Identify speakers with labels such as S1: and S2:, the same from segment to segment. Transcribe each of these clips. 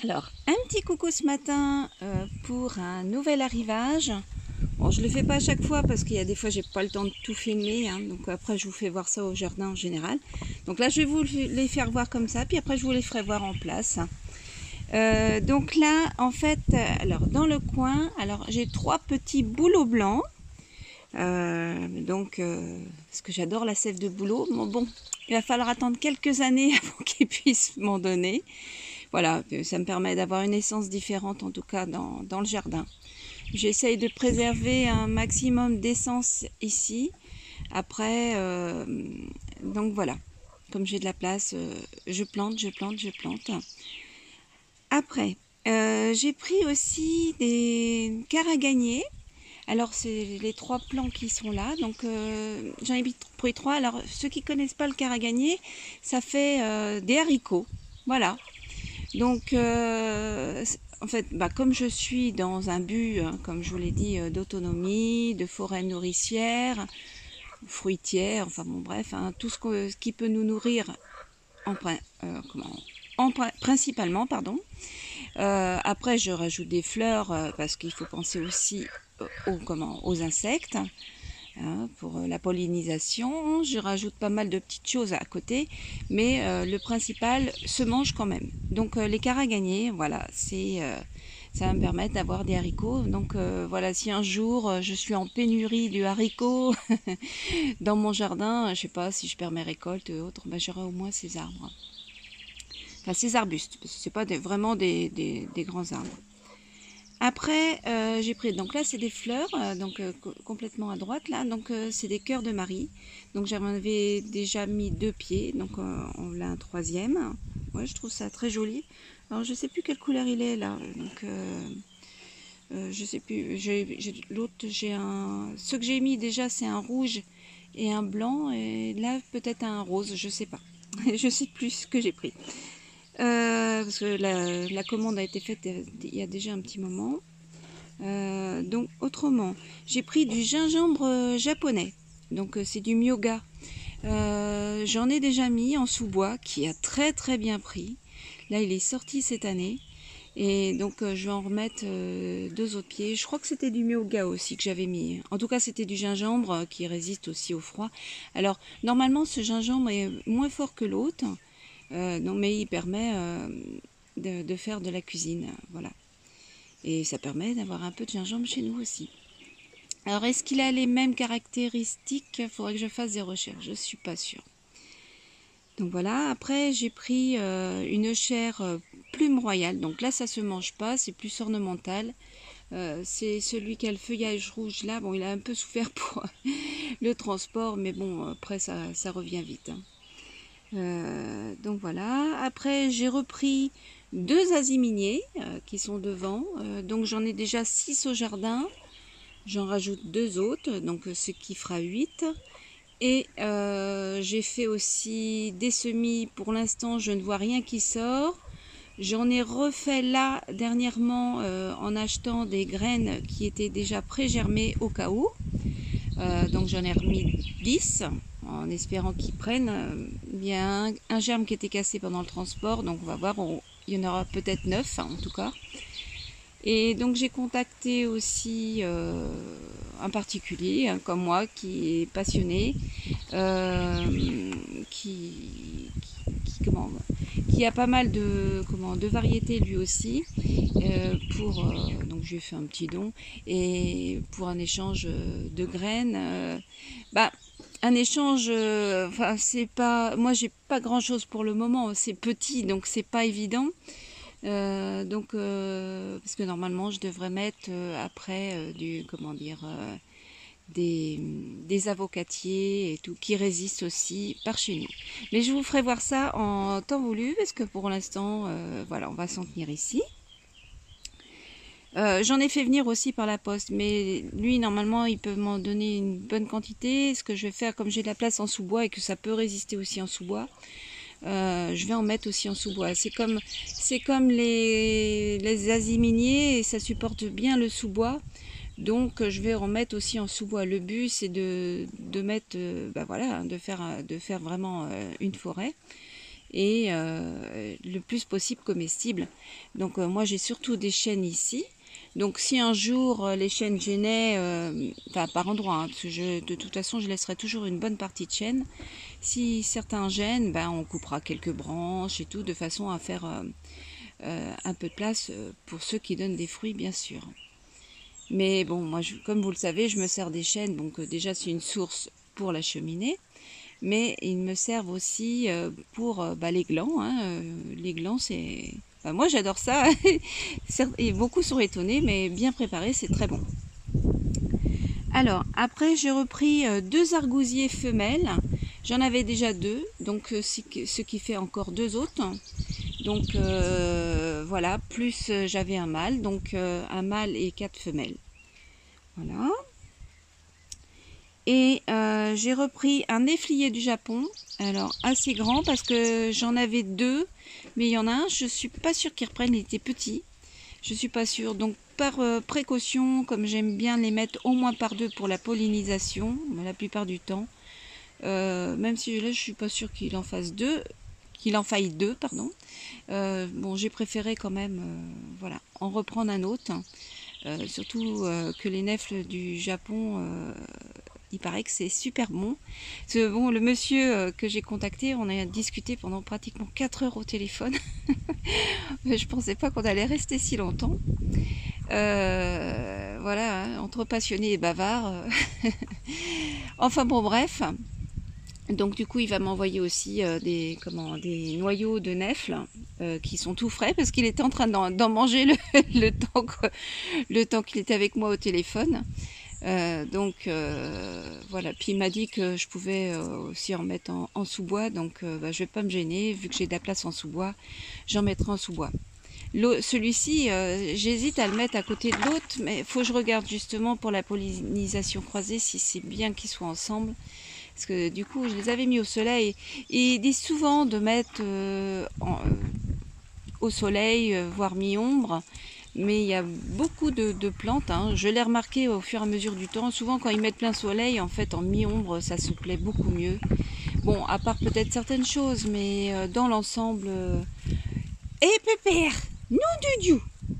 S1: Alors, un petit coucou ce matin pour un nouvel arrivage. Bon, je ne le fais pas à chaque fois parce qu'il y a des fois j'ai pas le temps de tout filmer, hein, donc après je vous fais voir ça au jardin en général. Donc là je vais vous les faire voir comme ça, puis après je vous les ferai voir en place. Donc là en fait, alors dans le coin, alors j'ai 3 petits bouleaux blancs. Parce que j'adore la sève de bouleau. Bon, il va falloir attendre quelques années avant qu'ils puissent m'en donner. Voilà, ça me permet d'avoir une essence différente en tout cas dans le jardin. J'essaye de préserver un maximum d'essence ici. Après, donc voilà, comme j'ai de la place, je plante. Après, j'ai pris aussi des caragagniers. Alors, c'est les 3 plants qui sont là. Donc, j'en ai pris 3. Alors, ceux qui ne connaissent pas le caragagné, ça fait des haricots. Voilà. Donc, en fait, comme je suis dans un but, comme je vous l'ai dit, d'autonomie, de forêt nourricière, fruitière, enfin bon, bref, hein, tout ce qui peut nous nourrir principalement, pardon. Après, je rajoute des fleurs parce qu'il faut penser aussi aux insectes. Pour la pollinisation, je rajoute pas mal de petites choses à côté, mais le principal se mange quand même. Donc les caragagniers, voilà, ça va me permettre d'avoir des haricots. Donc voilà, si un jour je suis en pénurie du haricot dans mon jardin, je sais pas si je perds mes récoltes et autres, j'aurai au moins ces arbres. Enfin ces arbustes, parce que c'est pas vraiment des grands arbres. Après, j'ai pris, donc là c'est des fleurs, complètement à droite là, donc c'est des cœurs de Marie. Donc j'en avais déjà mis 2 pieds, donc on l'a un 3e. Ouais, je trouve ça très joli. Alors je sais plus quelle couleur il est là, donc je sais plus. L'autre, ce que j'ai mis déjà c'est un rouge et un blanc, et là peut-être un rose, je sais pas. Je sais plus ce que j'ai pris. Parce que la commande a été faite il y a déjà un petit moment. Donc autrement, j'ai pris du gingembre japonais. Donc c'est du myoga. J'en ai déjà mis en sous-bois qui a très très bien pris. Là il est sorti cette année. Et donc je vais en remettre 2 autres pieds. Je crois que c'était du myoga aussi que j'avais mis. En tout cas c'était du gingembre qui résiste aussi au froid. Alors normalement ce gingembre est moins fort que l'autre. Mais il permet de faire de la cuisine, voilà. Et ça permet d'avoir un peu de gingembre chez nous aussi. Alors, est-ce qu'il a les mêmes caractéristiques? Il faudrait que je fasse des recherches, je ne suis pas sûre. Donc voilà, après j'ai pris une chaire plume royale. Donc là, ça ne se mange pas, c'est plus ornemental. C'est celui qui a le feuillage rouge là. Bon, il a un peu souffert pour le transport, mais bon, après ça revient vite. Donc voilà, après j'ai repris 2 aziminiers qui sont devant, donc j'en ai déjà 6 au jardin, j'en rajoute 2 autres, donc ce qui fera 8. Et j'ai fait aussi des semis, pour l'instant je ne vois rien qui sort. J'en ai refait là dernièrement en achetant des graines qui étaient déjà pré-germées au cas où. Donc j'en ai remis 10 en espérant qu'ils prennent. Il y a un germe qui était cassé pendant le transport, donc on va voir, il y en aura peut-être 9 en tout cas. Et donc j'ai contacté aussi un particulier comme moi qui est passionné, qui a pas mal de variétés lui aussi, donc je lui ai fait un petit don, et pour un échange de graines, un échange, c'est pas, moi j'ai pas grand chose pour le moment, c'est petit donc c'est pas évident. Parce que normalement je devrais mettre après des avocatiers et tout qui résistent aussi par chez nous. Mais je vous ferai voir ça en temps voulu parce que pour l'instant, voilà, on va s'en tenir ici. J'en ai fait venir aussi par la poste, mais lui normalement il peut m'en donner une bonne quantité. Ce que je vais faire, comme j'ai de la place en sous-bois et que ça peut résister aussi en sous-bois, je vais en mettre aussi en sous-bois. C'est comme les aziminiers et ça supporte bien le sous-bois. Donc je vais en mettre aussi en sous-bois. Le but c'est de mettre, voilà, de faire vraiment une forêt. et le plus possible comestible. Donc moi j'ai surtout des chênes ici. Donc si un jour les chênes gênaient, enfin par endroit, hein, parce que de toute façon je laisserai toujours une bonne partie de chêne. Si certains gênent, ben, on coupera quelques branches et tout, de façon à faire un peu de place pour ceux qui donnent des fruits, bien sûr. Mais bon, moi, comme vous le savez, je me sers des chênes, donc déjà c'est une source pour la cheminée, mais ils me servent aussi pour les glands. Hein, les glands, c'est... Enfin, moi, j'adore ça. Et beaucoup sont étonnés, mais bien préparé, c'est très bon. Alors, après, j'ai repris 2 argousiers femelles. J'en avais déjà 2, donc ce qui fait encore 2 autres. Donc voilà, plus j'avais un mâle, donc un mâle et 4 femelles. Voilà. Et j'ai repris un efflier du Japon, alors assez grand parce que j'en avais 2, mais il y en a un, je suis pas sûre qu'il reprenne, il était petit. Je suis pas sûre, donc par précaution, comme j'aime bien les mettre au moins par 2 pour la pollinisation, la plupart du temps, même si là je suis pas sûre qu'il en fasse 2, qu'il en faille 2, pardon. Bon, j'ai préféré quand même, voilà, en reprendre un autre. Surtout que les nèfles du Japon, il paraît que c'est super bon. Bon, le monsieur que j'ai contacté, on a discuté pendant pratiquement 4 heures au téléphone. Je pensais pas qu'on allait rester si longtemps. Voilà, hein, entre passionnés et bavards. Enfin bon, bref. Donc du coup, il va m'envoyer aussi des noyaux de nèfles qui sont tout frais parce qu'il était en train d'en manger le temps qu'il était avec moi au téléphone. Donc voilà, puis il m'a dit que je pouvais aussi en mettre en sous-bois, donc je vais pas me gêner, vu que j'ai de la place en sous-bois, j'en mettrai en sous-bois. Celui-ci, j'hésite à le mettre à côté de l'autre, mais il faut que je regarde justement pour la pollinisation croisée si c'est bien qu'ils soient ensemble. Parce que du coup, je les avais mis au soleil. Ils disent souvent de mettre au soleil, voire mi-ombre. Mais il y a beaucoup de plantes. Hein. Je l'ai remarqué au fur et à mesure du temps. Souvent, quand ils mettent plein soleil, en fait, en mi-ombre, ça se plaît beaucoup mieux. Bon, à part peut-être certaines choses, mais dans l'ensemble... Eh, pépère! Nom de Dieu!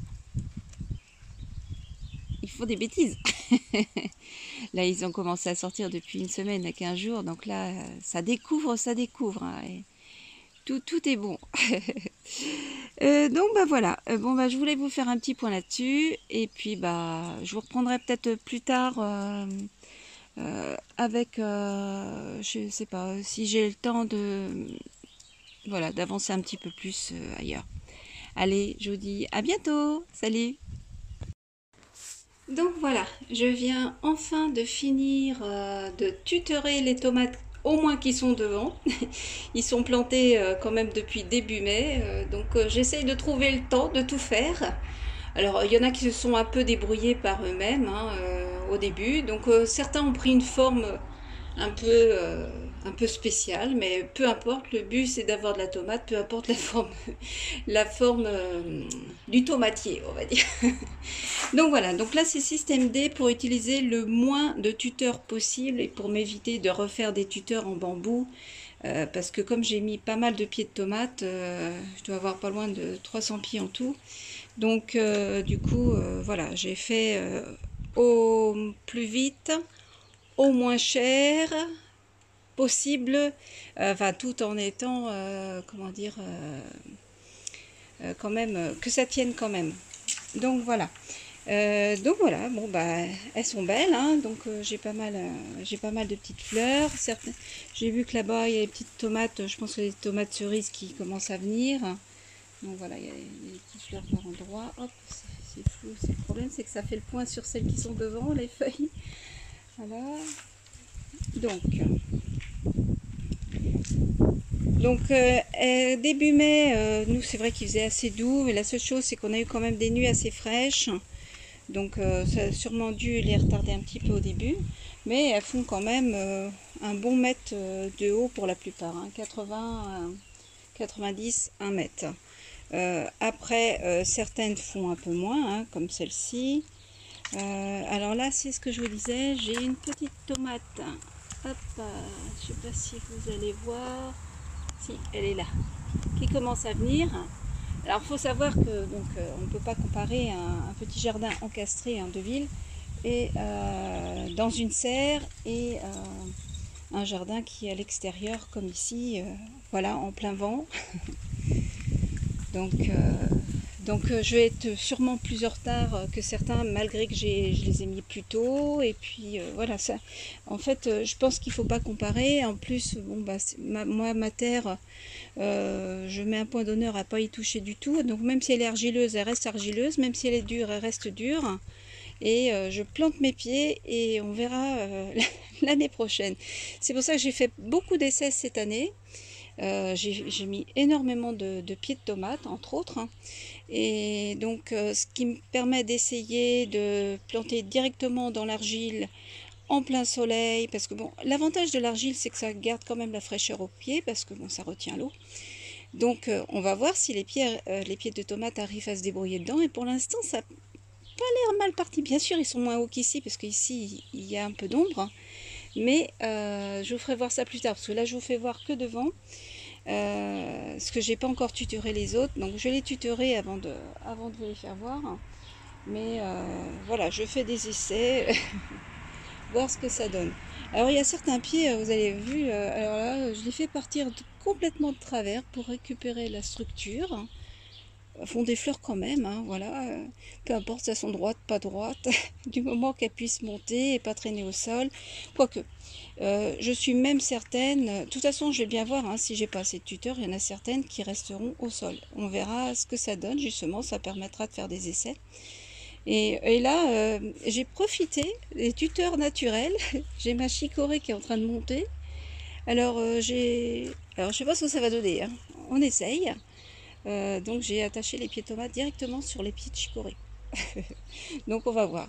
S1: Ils font des bêtises. Là, ils ont commencé à sortir depuis une semaine à 15 jours. Donc là, ça découvre. Hein, et tout est bon. Donc, voilà. Bon, je voulais vous faire un petit point là-dessus. Et puis, je vous reprendrai peut-être plus tard avec... je sais pas, si j'ai le temps voilà, d'avancer un petit peu plus ailleurs. Allez, je vous dis à bientôt. Salut! Donc voilà, je viens enfin de finir de tutorer les tomates, au moins qui sont devant. Ils sont plantés quand même depuis début mai, donc j'essaye de trouver le temps de tout faire. Alors il y en a qui se sont un peu débrouillés par eux-mêmes hein, au début, donc certains ont pris une forme un peu, euh, un peu spéciale, mais peu importe, le but c'est d'avoir de la tomate, peu importe la forme du tomatier, on va dire. Donc voilà, donc là c'est système D pour utiliser le moins de tuteurs possible et pour m'éviter de refaire des tuteurs en bambou. Parce que comme j'ai mis pas mal de pieds de tomates, je dois avoir pas loin de 300 pieds en tout. Donc du coup, voilà, j'ai fait au plus vite, au moins cher possible, enfin tout en étant, comment dire, quand même, que ça tienne quand même. Donc voilà. Donc voilà, bon elles sont belles, hein, donc j'ai pas mal de petites fleurs. J'ai vu que là-bas il y a des petites tomates, je pense que les tomates cerises qui commencent à venir. Donc voilà, il y a des petites fleurs par endroit. Hop, c'est flou. Le problème c'est que ça fait le point sur celles qui sont devant, les feuilles. Voilà. Donc début mai, nous c'est vrai qu'il faisait assez doux, mais la seule chose c'est qu'on a eu quand même des nuits assez fraîches. Donc ça a sûrement dû les retarder un petit peu au début, mais elles font quand même un bon mètre de haut pour la plupart, hein, 80, 90, 1 mètre. Après, certaines font un peu moins, hein, comme celle-ci. Alors là, c'est ce que je vous disais, j'ai une petite tomate. Hop, je sais pas si vous allez voir. si, elle est là, qui commence à venir. Alors il faut savoir que donc, on ne peut pas comparer un petit jardin encastré de ville et dans une serre et un jardin qui est à l'extérieur comme ici, voilà, en plein vent. Donc, je vais être sûrement plus en retard que certains, malgré que je les ai mis plus tôt. Et puis voilà, ça. En fait, je pense qu'il ne faut pas comparer. En plus, bon, bah, moi, ma terre, je mets un point d'honneur à pas y toucher du tout. Donc même si elle est argileuse, elle reste argileuse. Même si elle est dure, elle reste dure. Et je plante mes pieds et on verra l'année prochaine. C'est pour ça que j'ai fait beaucoup d'essais cette année. J'ai mis énormément de pieds de tomates, entre autres. Et donc, ce qui me permet d'essayer de planter directement dans l'argile en plein soleil. Parce que bon, l'avantage de l'argile, c'est que ça garde quand même la fraîcheur au pied, parce que bon, ça retient l'eau. Donc, on va voir si les pieds de tomates arrivent à se débrouiller dedans. Et pour l'instant, ça n'a pas l'air mal parti. Bien sûr, ils sont moins hauts qu'ici, parce qu'ici, il y a un peu d'ombre. Mais je vous ferai voir ça plus tard, parce que là, je vous fais voir que devant. Parce que j'ai pas encore tutoré les autres, donc je vais les tutorer avant de vous les faire voir. Mais voilà, je fais des essais, voir ce que ça donne. Alors il y a certains pieds, vous avez vu, alors là, je les fais partir complètement de travers pour récupérer la structure. Font des fleurs quand même, hein, voilà. Peu importe si elles sont droites, pas droites, du moment qu'elles puissent monter et pas traîner au sol. Quoique, je suis même certaine, de toute façon je vais bien voir, hein, si j'ai pas assez de tuteurs, il y en a certaines qui resteront au sol. On verra ce que ça donne, justement, ça permettra de faire des essais. Et là, j'ai profité des tuteurs naturels. J'ai ma chicorée qui est en train de monter. Alors, alors je sais pas ce que ça va donner, hein. On essaye. Donc j'ai attaché les pieds de tomates directement sur les pieds de chicorée. Donc on va voir.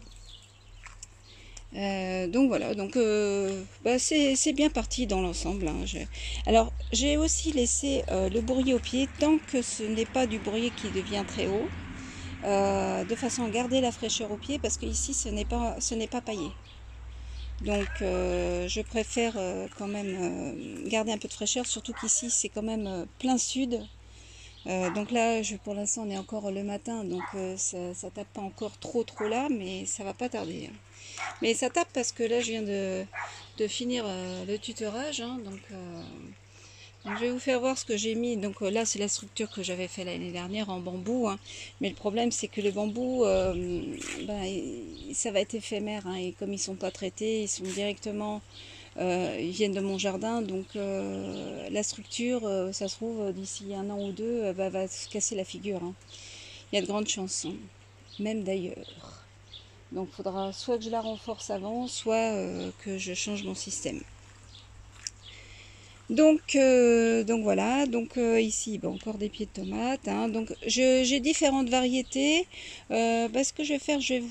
S1: Donc voilà, donc bah c'est bien parti dans l'ensemble, hein. Alors j'ai aussi laissé le bourrier au pied tant que ce n'est pas du bourrier qui devient très haut, de façon à garder la fraîcheur au pied, parce qu'ici ce n'est pas paillé. Donc je préfère quand même garder un peu de fraîcheur, surtout qu'ici c'est quand même plein sud. Donc là, pour l'instant, on est encore le matin, donc ça tape pas encore trop là, mais ça va pas tarder, hein. Mais ça tape parce que là, je viens de finir le tutorage, hein, donc je vais vous faire voir ce que j'ai mis. Donc là, c'est la structure que j'avais fait l'année dernière en bambou, hein. Mais le problème, c'est que les bambous, ça va être éphémère, hein, et comme ils sont pas traités, ils sont directement... ils viennent de mon jardin, donc la structure, ça se trouve, d'ici un an ou deux, va se casser la figure, hein. Il y a de grandes chances, hein, même d'ailleurs. Donc il faudra soit que je la renforce avant, soit que je change mon système. Donc voilà, donc ici, bon, encore des pieds de tomates, hein. Donc j'ai différentes variétés. Ce que je vais faire, je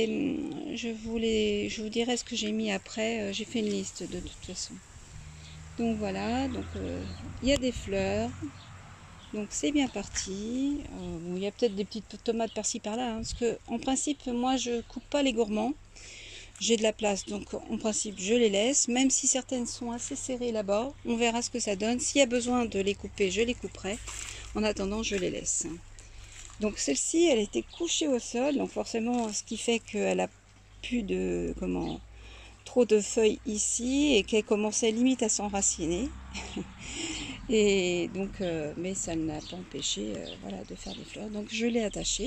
S1: vous dirai ce que j'ai mis après. J'ai fait une liste de toute façon. Donc voilà, donc il y a des fleurs, donc c'est bien parti. Bon, il y a peut-être des petites tomates par-ci par-là, hein, parce que en principe, moi je coupe pas les gourmands. J'ai de la place, donc en principe je les laisse, même si certaines sont assez serrées là-bas. On verra ce que ça donne. S'il y a besoin de les couper, je les couperai. En attendant, je les laisse. Donc celle-ci, elle était couchée au sol, donc forcément, ce qui fait qu'elle a plus de trop de feuilles ici et qu'elle commençait limite à s'enraciner. Et donc, mais ça ne l'a pas empêché, voilà, de faire des fleurs. Donc je l'ai attachée.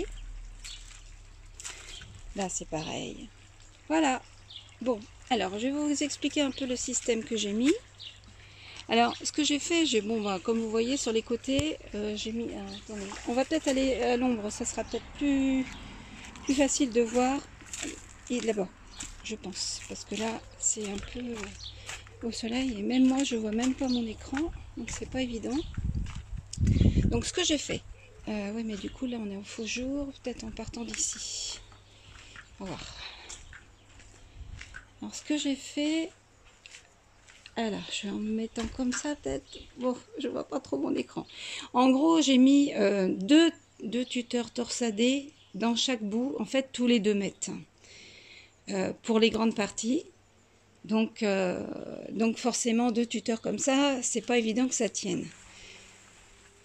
S1: Là, c'est pareil. Voilà. Bon, alors je vais vous expliquer un peu le système que j'ai mis. Alors, ce que j'ai fait, comme vous voyez sur les côtés, j'ai mis... attendez, on va peut-être aller à l'ombre, ça sera peut-être plus facile de voir. Et là-bas, je pense, parce que là, c'est un peu au soleil, et même moi, je vois même pas mon écran, donc c'est pas évident. Donc, ce que j'ai fait, oui, mais du coup, là, on est au faux jour, peut-être en partant d'ici. On va voir. Alors, ce que j'ai fait... Alors, je vais en me mettant comme ça, peut-être. Bon, je vois pas trop mon écran. En gros, j'ai mis deux tuteurs torsadés dans chaque bout, en fait, tous les 2 mètres. Pour les grandes parties. Donc forcément, 2 tuteurs comme ça, c'est pas évident que ça tienne.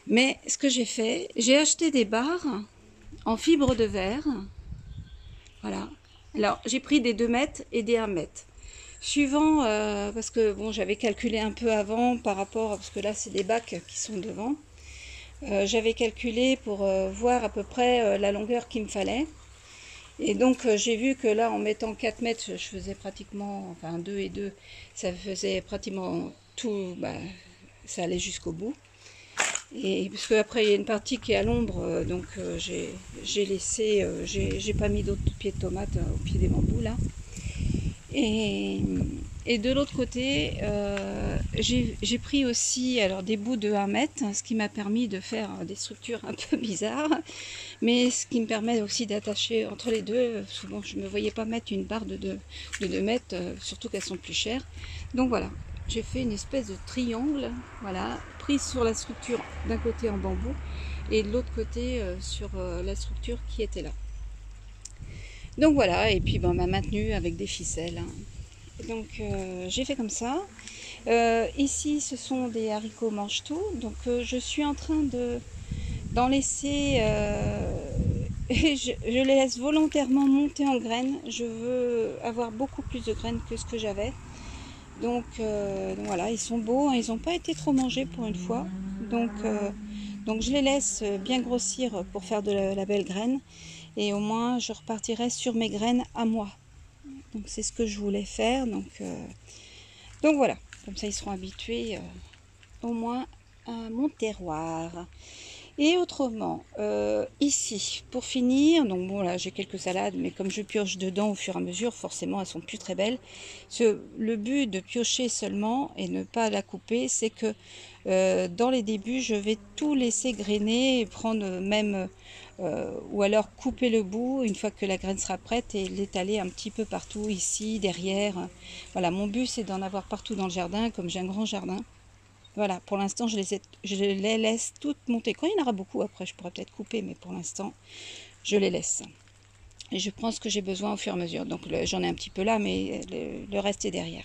S1: Mais ce que j'ai fait, j'ai acheté des barres en fibre de verre. Voilà. Alors, j'ai pris des 2 mètres et des 1 mètre. Suivant, parce que bon, j'avais calculé un peu avant par rapport, parce que là, c'est des bacs qui sont devant. J'avais calculé pour voir à peu près la longueur qu'il me fallait. Et donc, j'ai vu que là, en mettant 4 mètres, je faisais pratiquement, enfin 2 et 2, ça faisait pratiquement tout, bah, ça allait jusqu'au bout. Et parce qu'après, il y a une partie qui est à l'ombre, donc j'ai laissé, j'ai pas mis d'autres pieds de tomates au pied des bambous là. Et, et de l'autre côté, j'ai pris aussi alors des bouts de 1 mètre, ce qui m'a permis de faire des structures un peu bizarres, mais ce qui me permet aussi d'attacher entre les deux. Souvent, je ne me voyais pas mettre une barre de 2 mètres, surtout qu'elles sont plus chères. Donc voilà, j'ai fait une espèce de triangle, voilà, prise sur la structure d'un côté en bambou et de l'autre côté sur la structure qui était là. Donc voilà, et puis ben, on m'a maintenu avec des ficelles. Donc j'ai fait comme ça. Ici, ce sont des haricots mange-tout. Donc je suis en train d'en laisser. Je les laisse volontairement monter en graines. Je veux avoir beaucoup plus de graines que ce que j'avais. Donc voilà, ils sont beaux, hein, ils n'ont pas été trop mangés pour une fois. Donc je les laisse bien grossir pour faire de la belle graine. Et au moins je repartirai sur mes graines à moi. Donc c'est ce que je voulais faire. Donc voilà, comme ça ils seront habitués au moins à mon terroir. Et autrement, ici, pour finir, donc bon là j'ai quelques salades, mais comme je pioche dedans au fur et à mesure, forcément elles sont plus très belles. Le but de piocher seulement et ne pas la couper, c'est que dans les débuts, je vais tout laisser grainer et prendre même, ou alors couper le bout une fois que la graine sera prête et l'étaler un petit peu partout, ici, derrière. Voilà, mon but c'est d'en avoir partout dans le jardin, comme j'ai un grand jardin. Voilà, pour l'instant, je les laisse toutes monter. Quand il y en aura beaucoup, après, je pourrais peut-être couper, mais pour l'instant, je les laisse. Et je prends ce que j'ai besoin au fur et à mesure. Donc, j'en ai un petit peu là, mais le reste est derrière.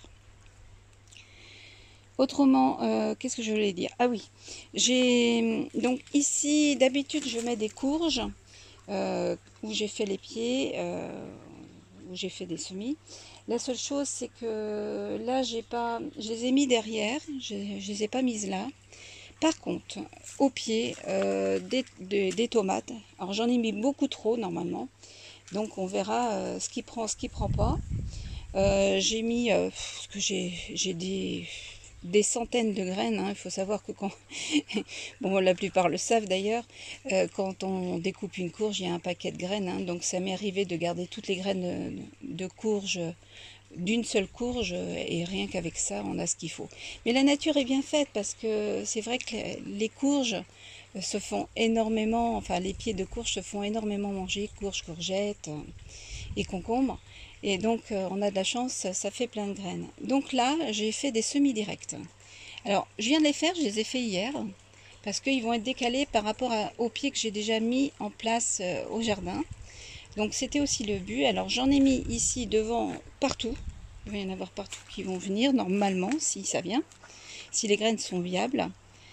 S1: Autrement, qu'est-ce que je voulais dire? Ah oui, donc ici, d'habitude, je mets des courges où j'ai fait les pieds, où j'ai fait des semis. La seule chose, c'est que là, je les ai mis derrière, je les ai pas mises là. Par contre, au pied, des tomates. Alors, j'en ai mis beaucoup trop, normalement. Donc, on verra ce qui prend, ce qui prend pas. J'ai mis, parce que j'ai des centaines de graines. Hein. Il faut savoir que quand, bon, la plupart le savent d'ailleurs, quand on découpe une courge, il y a un paquet de graines. Hein. Donc, ça m'est arrivé de garder toutes les graines de courge d'une seule courge et rien qu'avec ça on a ce qu'il faut. Mais la nature est bien faite parce que c'est vrai que les courges se font énormément, enfin les pieds de courge se font énormément manger, courges, courgettes et concombres. Et donc on a de la chance, ça fait plein de graines. Donc là j'ai fait des semis directs. Alors je viens de les faire, je les ai fait hier parce qu'ils vont être décalés par rapport aux pieds que j'ai déjà mis en place au jardin. Donc c'était aussi le but. Alors j'en ai mis ici devant partout. Il va y en avoir partout qui vont venir normalement si ça vient. Si les graines sont viables.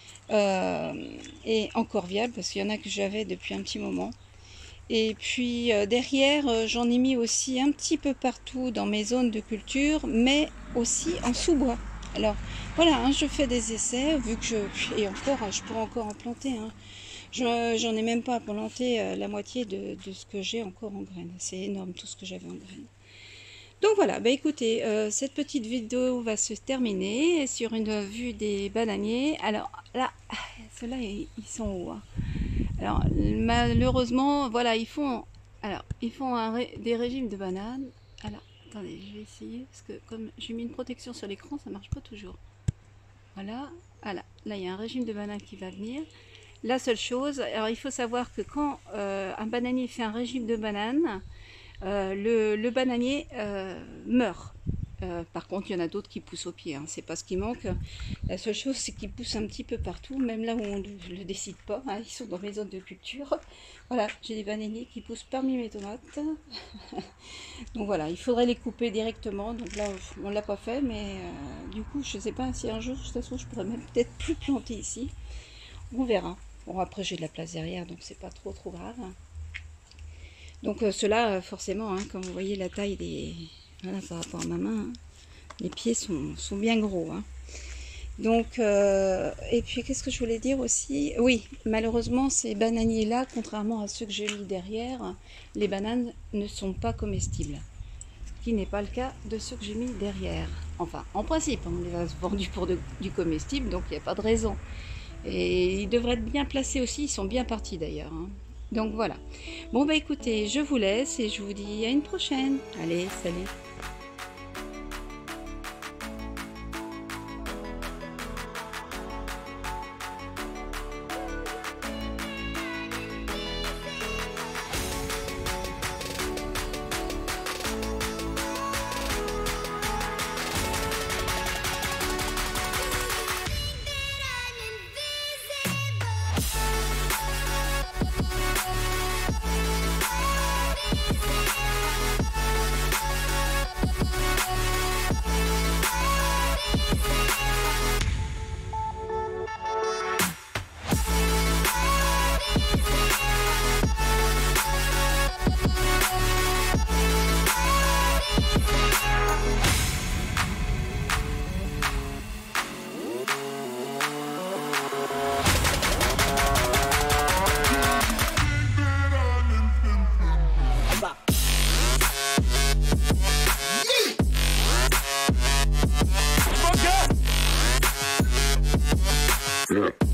S1: Et encore viables parce qu'il y en a que j'avais depuis un petit moment. Et puis derrière j'en ai mis aussi un petit peu partout dans mes zones de culture. Mais aussi en sous-bois. Alors voilà, hein, je fais des essais vu que et encore je pourrais encore en planter. Hein. J'en ai même pas planté la moitié de ce que j'ai encore en graines. C'est énorme tout ce que j'avais en graines. Donc voilà, bah écoutez, cette petite vidéo va se terminer sur une vue des bananiers. Alors là, ceux-là, ils sont hauts. Hein. Alors malheureusement, voilà, ils font des régimes de bananes. Alors, attendez, je vais essayer, parce que comme j'ai mis une protection sur l'écran, ça marche pas toujours. Voilà, voilà, là il y a un régime de bananes qui va venir. La seule chose, alors il faut savoir que quand un bananier fait un régime de bananes, le bananier meurt. Par contre, il y en a d'autres qui poussent au pied, hein, c'est pas ce qui manque. La seule chose, c'est qu'ils poussent un petit peu partout, même là où on ne le décide pas. Hein, ils sont dans mes zones de culture. Voilà, j'ai des bananiers qui poussent parmi mes tomates. Donc voilà, il faudrait les couper directement. Donc là, on l'a pas fait, mais du coup, je sais pas si un jour, de toute façon, je pourrais même peut-être plus planter ici. On verra. Bon, après j'ai de la place derrière, donc c'est pas trop grave. Donc ceux-là, forcément, hein, comme vous voyez la taille des... Voilà, par rapport à ma main, hein, les pieds sont bien gros. Hein. Donc, et puis qu'est-ce que je voulais dire aussi? Oui, malheureusement, ces bananiers-là, contrairement à ceux que j'ai mis derrière, les bananes ne sont pas comestibles. Ce qui n'est pas le cas de ceux que j'ai mis derrière. Enfin, en principe, on les a vendus pour du comestible, donc il n'y a pas de raison. Et ils devraient être bien placés aussi, ils sont bien partis d'ailleurs. Hein. Donc voilà. Bon bah écoutez, je vous laisse et je vous dis à une prochaine. Allez, salut.
S2: Yeah.